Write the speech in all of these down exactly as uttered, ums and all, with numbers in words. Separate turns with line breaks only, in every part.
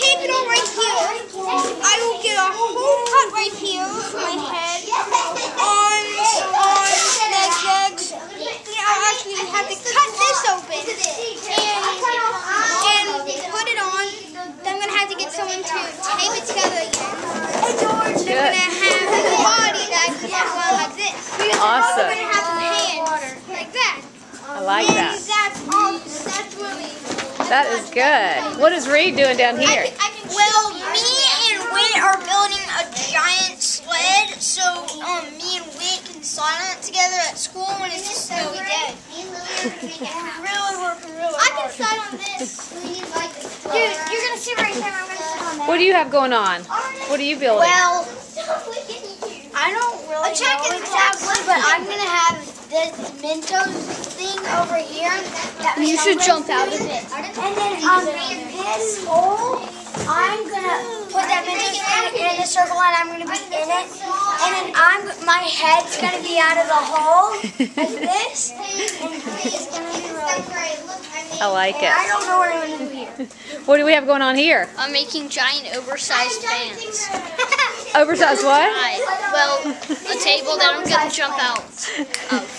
tape it all right here. I will get a whole cut right here for my head. On, on leg legs. Then I'll actually have to cut this open and, and put it on. Then I'm going to have to get someone to tape it together again. Then I'm going to have a body that I can walk on like this.
Awesome.
I'm going to have some hands like that.
I like
and
that.
That's all. That's really.
That is good. What is Reed doing down here?
I can, I can well, me and Whit are building a giant sled, so um, me and Whit can slide on it together at school when it's just snowy day. Really working really hard. I can slide on this. Dude, you're gonna sit right there. I'm gonna sit on that.
What do you have going on? What are you building?
Well, I don't really know exactly, but I'm gonna have this Mentos thing over here. You should jump out of it. And then um, this hole, I'm gonna put that Mentos thing in a circle, and I'm gonna be in it. And then I'm my head's gonna be out of the hole like this, and it's gonna be really great.
I like it.
I don't know what I'm gonna do here.
What do we have going on here?
I'm making giant oversized fans.
Oversized what?
Right. Well, a table that I'm going to jump out of.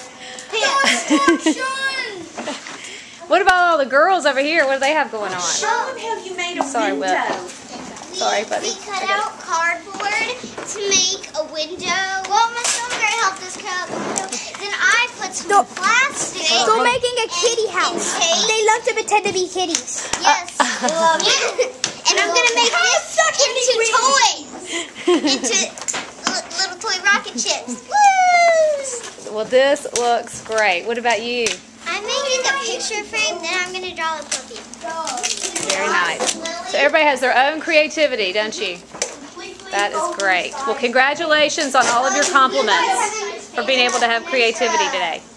What about all the girls over here? What do they have going on?
Show them how you made a
Sorry,
window.
Will. Sorry, buddy.
We cut out cardboard to make a window. Well, my sister helped us cut out the window. Then I put some plastic.
So
making a kitty house. They love to pretend to be kitties. Yes.
Uh,
They love it. And I'm going to make this into toys. Into little toy rocket ships. Woo!
Well, this looks great. What about you?
I'm making a picture frame, then I'm going to draw a puppy.
Very nice. So everybody has their own creativity, don't you? That is great. Well, congratulations on all of your compliments for being able to have creativity today.